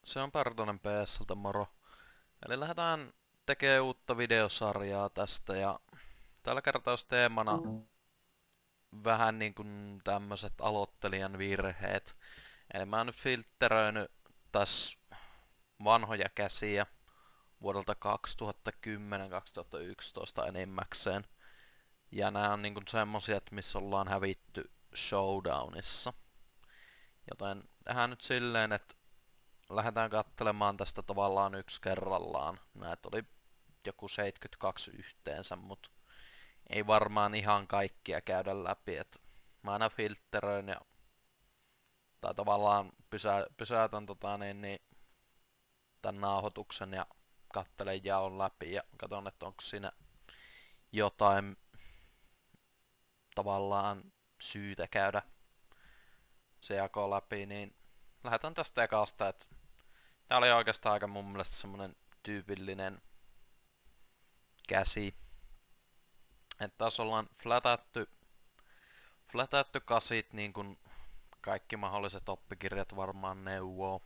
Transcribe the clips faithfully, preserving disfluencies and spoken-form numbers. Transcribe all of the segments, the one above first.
Se on Partonen P S:ltä, moro. Eli lähdetään tekemään uutta videosarjaa tästä ja tällä kertaa olisi teemana vähän niin kuin tämmöiset aloittelijan virheet. Eli mä oon nyt filtteröinyt tässä vanhoja käsiä vuodelta kaksituhattakymmenen–kaksituhattayksitoista enimmäkseen. Ja nää on niinku semmosia, missä ollaan hävitty showdownissa. Joten tehdään nyt silleen, että lähdetään katselemaan tästä tavallaan yksi kerrallaan. Näitä oli joku seitsemänkymmentäkaksi yhteensä, mutta ei varmaan ihan kaikkia käydä läpi. Et mä aina filtteröin ja tai tavallaan pysä, pysäytän tota, niin, niin, tän nauhoituksen ja kattelen jaon läpi ja katson, että onko siinä jotain tavallaan syytä käydä se jako läpi, niin lähdetään tästä ekasta, että tää oli oikeastaan aika mun mielestä semmonen tyypillinen käsi. Että tässä ollaan flätätty, flätätty kasit niin kuin kaikki mahdolliset oppikirjat varmaan neuvoo.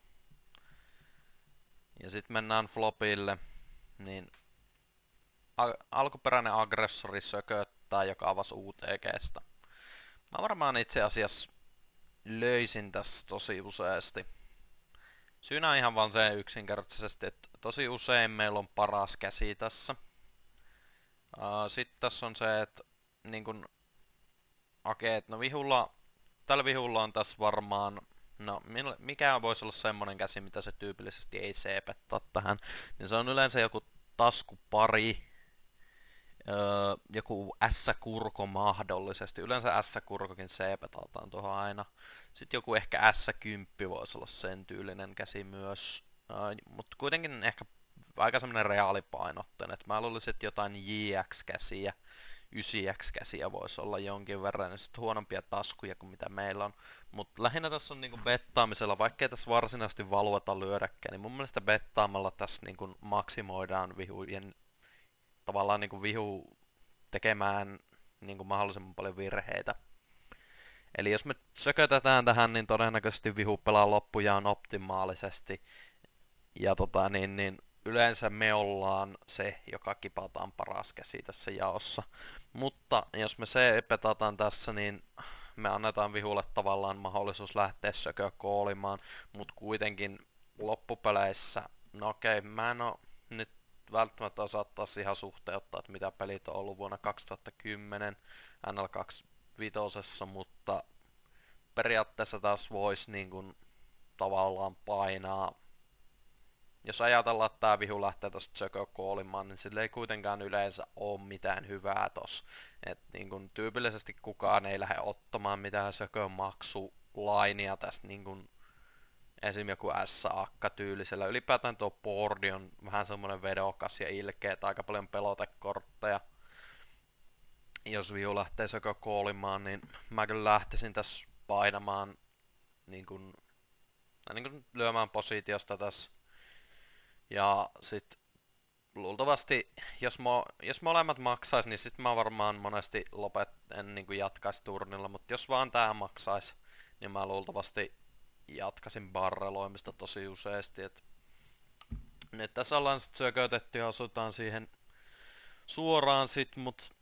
Ja sit mennään flopille, niin alkuperäinen aggressori sököttää, joka avasi U T G:stä. Mä varmaan itse asiassa löisin tässä tosi useasti. Syynä on ihan vaan se yksinkertaisesti, että tosi usein meillä on paras käsi tässä. Uh, Sitten tässä on se, että niin kun, okei, okay, no vihulla, tällä vihulla on tässä varmaan, no mikä voisi olla semmonen käsi, mitä se tyypillisesti ei seepettaa tähän, niin se on yleensä joku taskupari, öö, joku S-kurko mahdollisesti, yleensä S-kurkokin seepetataan tuohon aina. Sitten joku ehkä S kymmenen voisi olla sen tyylinen käsi myös, öö, mutta kuitenkin ehkä aika semmonen reaalipainotteinen, että mä luulisin, että jotain J X-käsiä, yhdeksän X-käsiä voisi olla jonkin verran, ja sitten huonompia taskuja kuin mitä meillä on. Mutta lähinnä tässä on niinku bettaamisella, vaikkei tässä varsinaisesti valueta lyödäkään, niin mun mielestä bettaamalla tässä niinku maksimoidaan vihujen, tavallaan niinku vihu tekemään niinku mahdollisimman paljon virheitä. Eli jos me sökötetään tähän, niin todennäköisesti vihu pelaa loppujaan optimaalisesti, ja tota niin, niin yleensä me ollaan se, joka kipataan paras käsi tässä jaossa. Mutta jos me se petataan tässä, niin me annetaan vihulle tavallaan mahdollisuus lähteä sökökoolimaan, mutta kuitenkin loppupeleissä, no okei, mä en oo nyt välttämättä osaa taas ihan suhteuttaa, että mitä pelit on ollut vuonna kaksituhattakymmenen N L kaksikymmentäviisi, mutta periaatteessa taas voisi niin kuin tavallaan painaa. Jos ajatellaan, että tää vihu lähtee tosta sökökoolimaan, niin sillä ei kuitenkaan yleensä oo mitään hyvää tossa. Et niin kun tyypillisesti kukaan ei lähde ottamaan mitään sökömaksulainia tästä niin kun esim. Joku S-akka-tyylisellä. Ylipäätään tuo boardi on vähän semmonen vedokas ja ilkeä, että aika paljon pelotekortteja. Jos vihu lähtee sökökoolimaan, niin mä kyllä lähtisin tässä painamaan niin kun, niin kun lyömään positiosta tässä. Ja sit luultavasti, jos, mo, jos molemmat maksais, niin sit mä varmaan monesti lopet, en niinku jatkais turnilla, mutta jos vaan tää maksais, niin mä luultavasti jatkasin barreloimista tosi useasti. Et nyt tässä ollaan sit sökötetty ja asutaan siihen suoraan sit, mut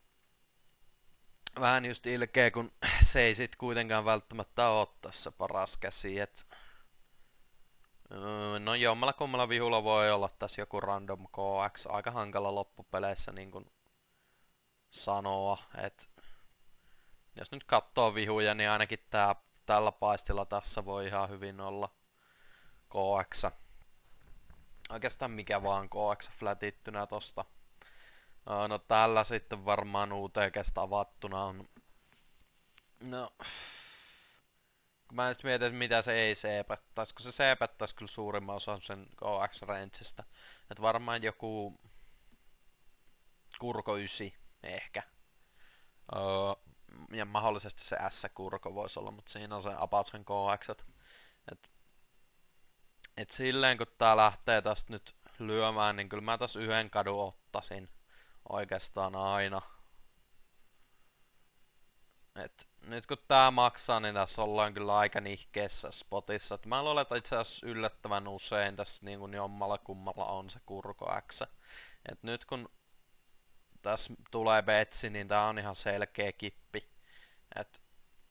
vähän just ilkeä, kun se ei sit kuitenkaan välttämättä oo tässä paras käsi, et no jommalla kummalla vihulla voi olla tässä joku random K X, aika hankala loppupeleissä niin kuin sanoa, että jos nyt katsoo vihuja, niin ainakin tää, tällä paistilla tässä voi ihan hyvin olla K X. Oikeastaan mikä vaan K X flätittynä tosta. No tällä sitten varmaan U T G:stä avattuna on, no mä en sit mietin, mitä se ei seepättäis, kun se seepättäis kyllä suurimman osan sen K X-rangeista. Et varmaan joku kurko yhdeksän ehkä. Öö, ja mahdollisesti se S-kurko voisi olla, mutta siinä on se about sen K X. Et, et silleen kun tää lähtee tästä nyt lyömään, niin kyllä mä tässä yhden kadun ottaisin oikeastaan aina. Et nyt kun tää maksaa, niin tässä ollaan kyllä aika nihkeessä spotissa. Et mä luulen, että itse asiassa yllättävän usein tässä niin kuin jommalla kummalla on se Kurko X. Et nyt kun tässä tulee betsi, niin tää on ihan selkeä kippi. Et,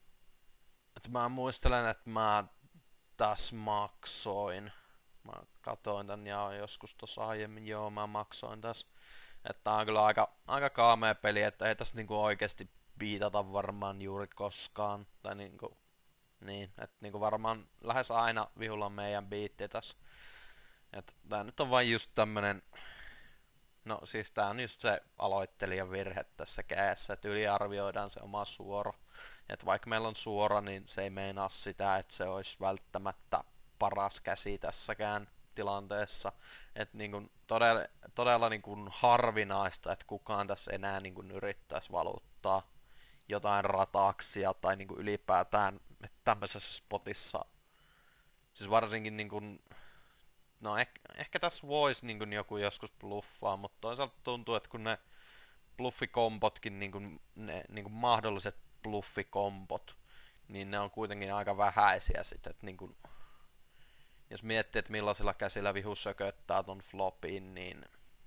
et mä muistelen, että mä tässä maksoin. Mä katoin tän ja joskus tossa aiemmin, joo mä maksoin tässä. Että tää on kyllä aika, aika kaamea peli, että ei tässä niinku oikeesti viitata varmaan juuri koskaan. Tai niinku, niin, että niinku varmaan lähes aina vihulla on meidän biitti tässä. Että tää nyt on vain just tämmönen, no siis tää on just se aloittelijan virhe tässä kädessä, että yliarvioidaan se oma suora. Että vaikka meillä on suora, niin se ei meinaa sitä, että se olisi välttämättä paras käsi tässäkään tilanteessa. Että niin todella, todella niin kuin harvinaista, että kukaan tässä enää niin kuin yrittäisi valuttaa jotain rataksia tai niin kuin ylipäätään tämmöisessä spotissa. Siis varsinkin niin kuin, no ehkä, ehkä tässä voisi niin kuin joku joskus bluffaa, mutta toisaalta tuntuu, että kun ne bluffikombotkin, niin kuin ne niin kuin mahdolliset bluffikombot, niin ne on kuitenkin aika vähäisiä sitten, että niin kuin, jos miettii, että millaisilla käsillä vihu sököttää ton flopin, niin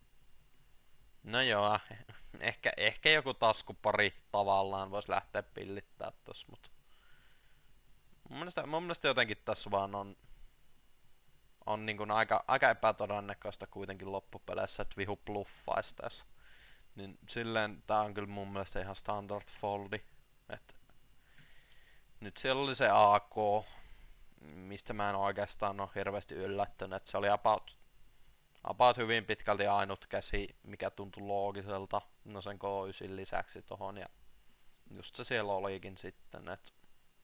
no joo, ehkä, ehkä joku taskupari tavallaan voisi lähteä pillittää tossa, mut mun mielestä, mun mielestä jotenkin tässä vaan on on niin kuin aika, aika epätodennäköistä kuitenkin loppupeleissä, että vihu bluffaisi tässä. Niin silleen tää on kyllä mun mielestä ihan standard foldi. Et nyt siellä oli se A K, mistä mä en oikeastaan ole hirveästi yllättynyt, että se oli about, about hyvin pitkälti ainut käsi, mikä tuntui loogiselta, no sen K yhdeksän lisäksi tohon, ja just se siellä olikin sitten, että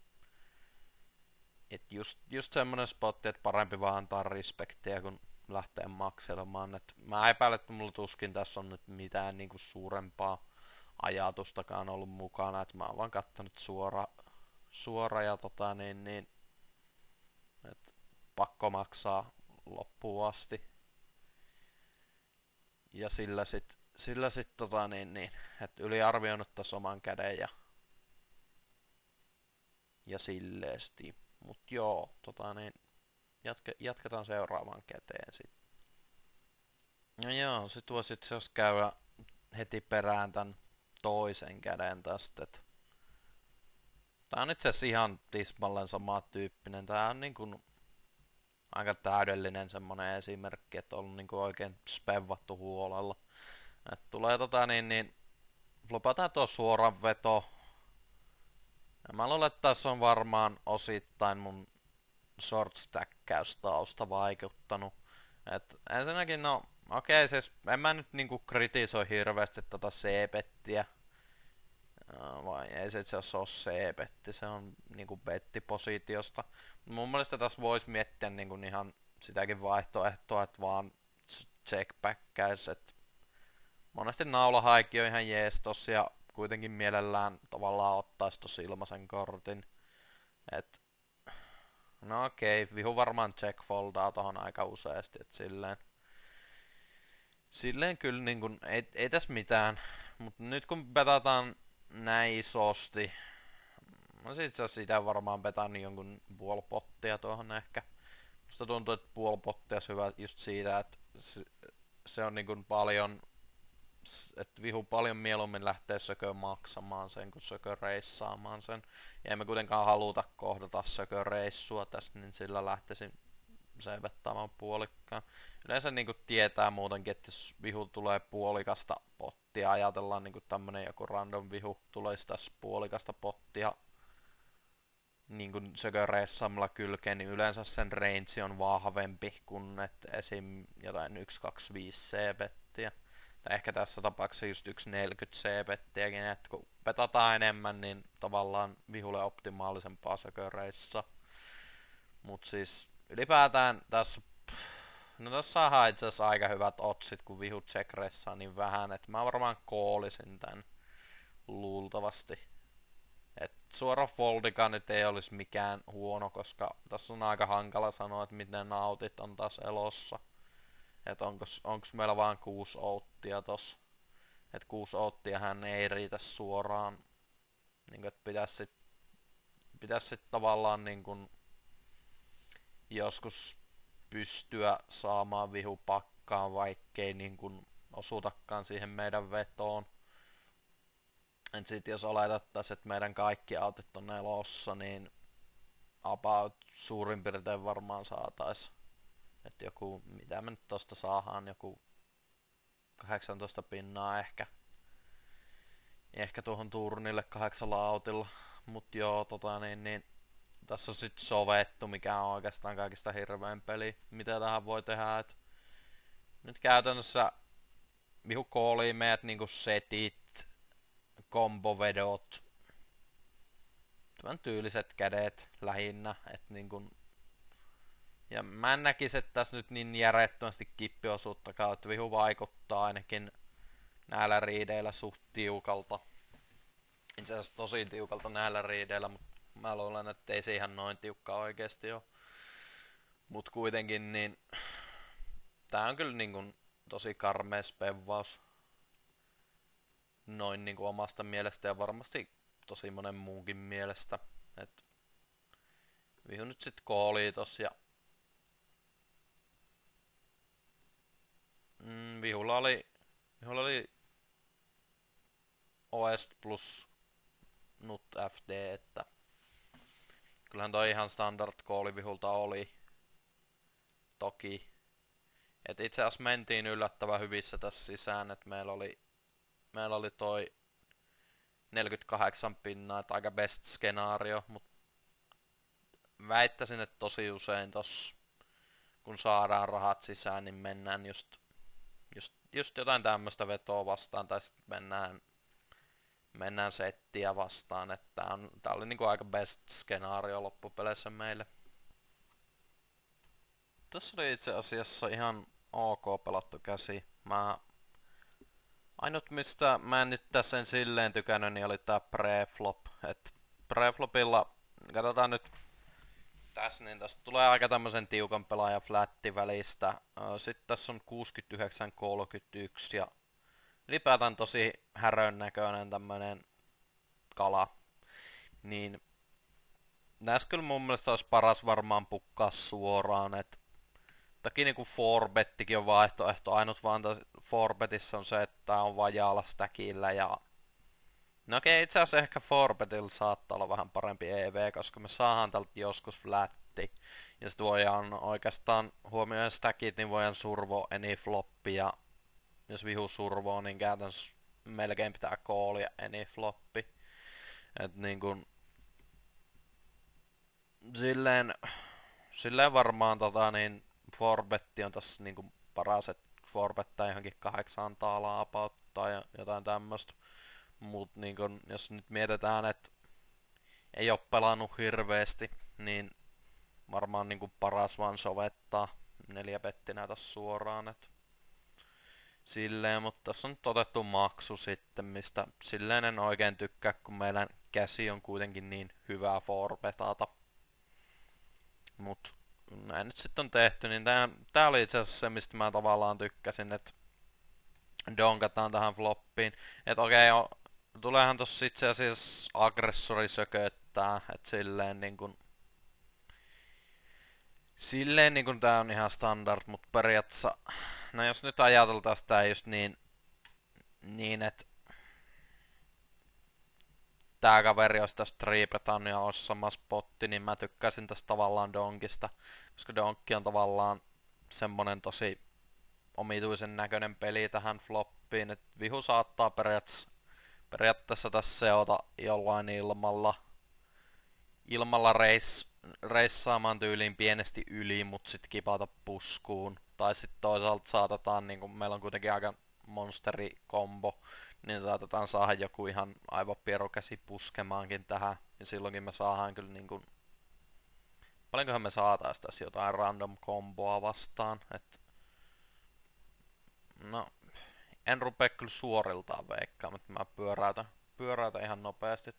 et just, just semmonen spotti, että parempi vaan antaa respektiä, kun lähtee makselemaan. Et mä epäilen, että mulla tuskin tässä on nyt mitään niinku suurempaa ajatustakaan ollut mukana, että mä oon vaan kattonut suora, suora ja tota niin, niin et pakko maksaa loppuun asti. Ja sillä sit, sillä sit tota niin, niin että yliarvioinut tässä oman käden ja, ja silleesti. Mut joo, tota niin, jatke, jatketaan seuraavaan käteen sit. No joo, sit voisi itse asiassa käydä heti perään tän toisen käden tästä. Et tää on itse asiassa ihan tismalleen sama tyyppinen. Tää on niinku aika täydellinen semmonen esimerkki, että on niinku oikein spevvattu huolella. Et tulee tota niin, niin flopataan tuo suoran veto. Ja mä luulen, että tässä on varmaan osittain mun short-stackäystausta vaikuttanut. Et ensinnäkin no, okei okay, siis en mä nyt niinku kritisoi hirveästi tota C-bettiä. Vai ei se itse asiassa oo C-betti, se on niinku bettipositiosta. Mun mielestä tässä vois miettiä niinku ihan sitäkin vaihtoehtoa, että vaan checkbackkais, et monesti naulahaikki on ihan jees tossa ja kuitenkin mielellään tavallaan ottais tossa ilmaisen kortin. Et no okei, okay, vihu varmaan checkfoldaa tohon aika useesti, et silleen silleen kyllä niinku, ei, ei tässä mitään, mut nyt kun petataan näin isosti, no sit se sitä varmaan petan jonkun puoli pottia tuohon ehkä. Musta tuntuu, että puoli pottia on hyvä just siitä, että se, se on niinku paljon, että vihu paljon mieluummin lähtee sökö maksamaan sen, kuin sökö reissaamaan sen. Ja emme kuitenkaan haluta kohdata sökö reissua tässä, niin sillä lähtisin seivettaamaan puolikkaan. Yleensä niinku tietää muutenkin, että jos vihu tulee puolikasta pottia, ajatellaan niinku tämmönen joku random vihu tulisi tässä puolikasta pottia niinku sökö reissaamalla kylkeen, niin yleensä sen range on vahvempi kuin että esim. Jotain yksi kaksi viisi C-bettiä. Tai ehkä tässä tapauksessa just yksi neljäkymmentä C-bettiäkin, että kun petataan enemmän, niin tavallaan vihulle optimaalisempaa sökö reissa. Mut siis ylipäätään tässä, no tässä saadaan itse asiassa aika hyvät otsit, kun vihu check reissaa niin vähän, että mä varmaan koolisin tän luultavasti. Et suora foldikaan nyt ei olisi mikään huono, koska tässä on aika hankala sanoa, että miten nautit on taas elossa. Et onks, onks meillä vaan kuusi outtia tossa. Et kuusi outtia hän ei riitä suoraan. Niinku et pitäis sit pitäisi sit tavallaan niin kun joskus pystyä saamaan vihu pakkaan, vaikkei niin kun osutakaan siihen meidän vetoon. Et sit jos oletettaisiin, että meidän kaikki autot on elossa, niin about suurin piirtein varmaan saatais. Että joku, mitä me nyt tosta saadaan, joku kahdeksantoista pinnaa ehkä. Ehkä tuohon turnille kahdeksalla autilla. Mut joo, tota niin, niin tässä on sit sovettu, mikä on oikeastaan kaikista hirvein peli, mitä tähän voi tehdä. Et nyt käytännössä vihu kooliin meidät niinku setit, kombovedot, tämän tyyliset kädet lähinnä, et niinkun. Ja mä en näkis, että tässä nyt niin järjettömästi kippiosuutta kautta vihu vaikuttaa ainakin näillä riideillä suht tiukalta. Itse asiassa tosi tiukalta näillä riideillä, mutta mä luulen, että ei se ihan noin tiukka oikeesti oo. Mut kuitenkin niin tää on kyllä niinkun tosi karmea spevvaus. Noin niinku omasta mielestä ja varmasti tosi monen muunkin mielestä. Et vihu nyt sit koolii tossa ja mm, vihulla oli vihulla oli Oest plus Nut F D, että kyllähän toi ihan standard kooli vihulta oli. Toki. Et itse asiassa mentiin yllättävän hyvissä tässä sisään, että meillä oli meillä oli toi neljäkymmentäkahdeksan pinnaa, että aika best skenaario, mut väittäisin, että tosi usein tossa kun saadaan rahat sisään, niin mennään just just, just jotain tämmöstä vetoa vastaan, tai sitten mennään mennään settiä vastaan, että tää, on, tää oli niinku aika best skenaario loppupeleissä meille. Tässä oli itse asiassa ihan ok pelattu käsi. Mä ainut mistä mä en nyt tässä en silleen tykännyt, niin oli tää preflop. Et preflopilla, katsotaan nyt tässä, niin tästä tulee aika tämmösen tiukan pelaajan flatti välistä. Sitten tässä on kuusikymmentäyhdeksän kolmekymmentäyksi ja ylipäätään tosi härön näköinen tämmönen kala. Niin näissä kyllä mun mielestä olisi paras varmaan pukkaa suoraan, et toki niinku four-bettikin on vaihtoehto, ainut vaan four-betissa on se, että tää on vajaalla stackillä ja no okei, itse asiassa ehkä four-betillä saattaa olla vähän parempi E V, koska me saadaan tältä joskus flatti. Ja sit voidaan oikeastaan huomioida stackit, niin voidaan survo any floppi ja jos vihu survoo, niin käytännössä melkein pitää koolia any floppi. Et niinkun silleen, silleen varmaan tota niin four-betti on tässä niinku paras, et four-bettää johonkin kahdeksaan taalaa about tai jotain tämmöstä. Mut niinkun jos nyt mietitään, että ei oo pelannut hirveesti, niin varmaan niinku paras vaan sovettaa neljä bettinä tässä suoraan, et silleen, mutta tässä on nyt otettu maksu sitten, mistä silleen en oikein tykkää, kun meidän käsi on kuitenkin niin hyvää four-betata. Mut näin nyt sitten on tehty, niin tää, tää oli itse asiassa se, mistä mä tavallaan tykkäsin, että donkataan tähän floppiin. Et okei, okay, tuleehan tossa itse asiassa aggressori sököttää, et silleen niinkun silleen niinkun tää on ihan standard, mut periaatteessa no jos nyt ajateltais tää just niin niin et tää kaveri olisi tästä triipetan ja olisi sama spotti, niin mä tykkäsin tästä tavallaan donkista, koska donkki on tavallaan semmonen tosi omituisen näköinen peli tähän floppiin, et vihu saattaa periaatteessa, periaatteessa tässä seota jollain ilmalla ilmalla reis, reissaamaan tyyliin pienesti yli, mut sit kipata puskuun. Tai sit toisaalta saatetaan, niinku meillä on kuitenkin aika monsteri-kombo, niin saatetaan saada joku ihan aivopierukäsi puskemaankin tähän. Ja silloinkin me saadaan kyllä niinku paljonkohan me saatais tässä jotain random komboa vastaan, et no en rupee kyllä suoriltaan veikkaa, mutta mä pyöräytän, pyöräytän ihan nopeasti.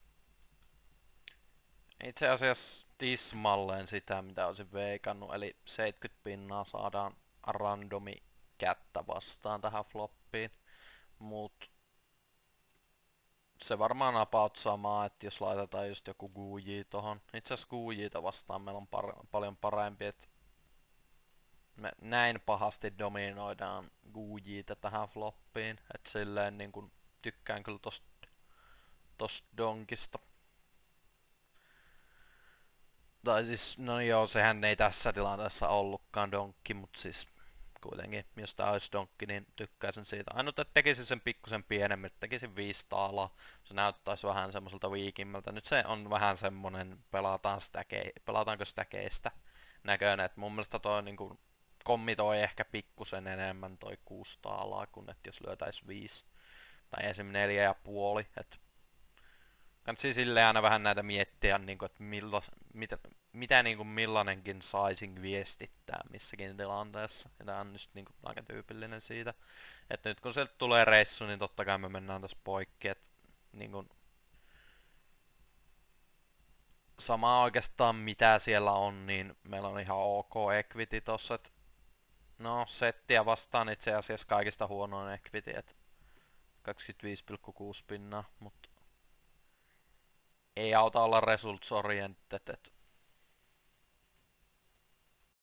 Itse asiassa tismalleen sitä mitä olisin veikannut, eli seitsemänkymmentä pinnaa saadaan randomi kättä vastaan tähän floppiin. Mut se varmaan about samaa, että jos laitetaan just joku Guji tohon. Itse asiassa Gujita vastaan meillä on par paljon parempi, että me näin pahasti dominoidaan Gujita tähän floppiin. Että silleen niin kun tykkään kyllä tosta, tosta donkista. Tai siis, no joo, sehän ei tässä tilanteessa ollutkaan donkki, mutta siis kuitenkin, jos tää olisi donkki, niin tykkäisin siitä. Ainut, että tekisin sen pikkusen pienemmän, että tekisin viisi taalaa. Se näyttäisi vähän semmoiselta viikimmältä. Nyt se on vähän semmonen, pelataan sitä kei, pelataanko sitä keistä näköinen. Et mun mielestä toi niinku kommitoi ehkä pikkusen enemmän toi kuusi taalaa, kun et jos lyötäis viisi. Tai esim. Neljä ja puoli. Et kannattaa silleen aina vähän näitä miettiä, niinku, että millo, mitä, mitä niinku millainenkin sizing viestittää missäkin tilanteessa. Ja tää on just niinku aika tyypillinen siitä. Että nyt kun sieltä tulee reissu, niin totta kai me mennään tässä poikki. Et, niinku, sama oikeastaan mitä siellä on, niin meillä on ihan ok equity tossa. Et, no settiä vastaan itse asiassa kaikista huonoin equity. Et kaksikymmentäviisi pilkku kuusi pinnaa, mutta ei auta olla results oriented, et